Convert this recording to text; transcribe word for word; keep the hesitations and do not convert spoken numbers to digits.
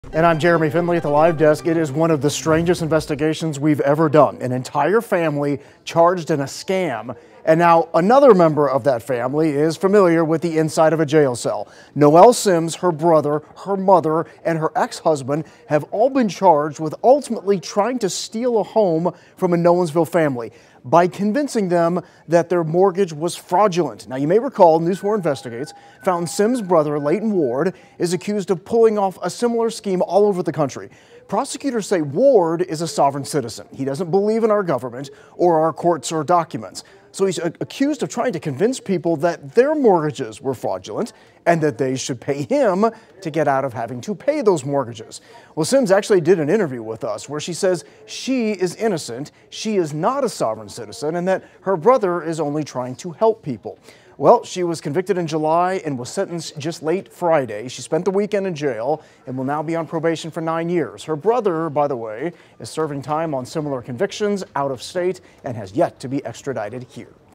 And I'm Jeremy Finley at the Live Desk. It is one of the strangest investigations we've ever done. An entire family charged in a scam. And now another member of that family is familiar with the inside of a jail cell. Noelle Sims, her brother, her mother, and her ex-husband have all been charged with ultimately trying to steal a home from a Nolensville family by convincing them that their mortgage was fraudulent. Now, you may recall News four Investigates found Sims' brother, Leighton Ward, is accused of pulling off a similar scheme all over the country. Prosecutors say Ward is a sovereign citizen. He doesn't believe in our government or our courts or documents. So he's accused of trying to convince people that their mortgages were fraudulent and that they should pay him to get out of having to pay those mortgages. Well, Sims actually did an interview with us where she says she is innocent, she is not a sovereign citizen, and that her brother is only trying to help people. Well, she was convicted in July and was sentenced just late Friday. She spent the weekend in jail and will now be on probation for nine years. Her brother, by the way, is serving time on similar convictions out of state and has yet to be extradited here.